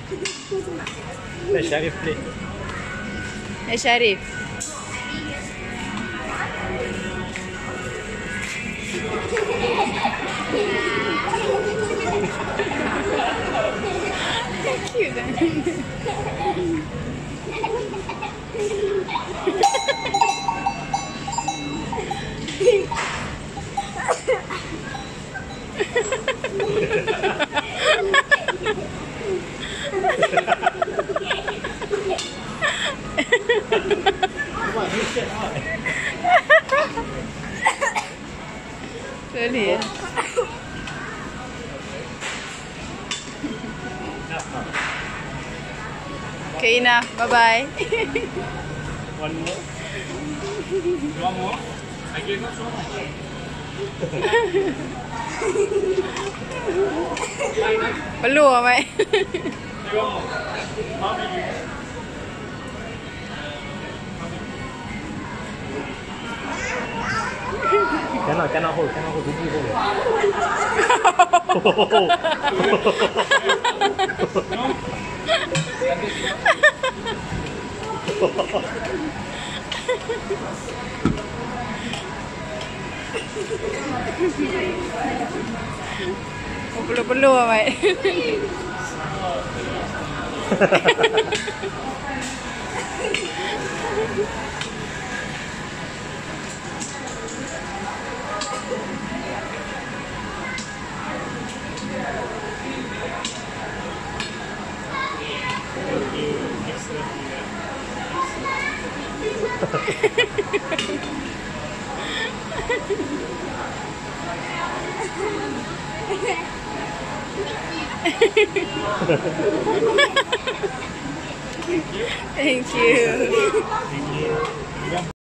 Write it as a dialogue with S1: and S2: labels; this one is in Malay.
S1: Syarif play.
S2: Syarif. Cute kan? Boleh. Okay, Ina. Bye-bye.
S1: One more. One more. I gave up so much.
S2: Perlu ah, Mai.
S1: Cannot hold. Did you
S2: Perlu ah, Mai. Thank you.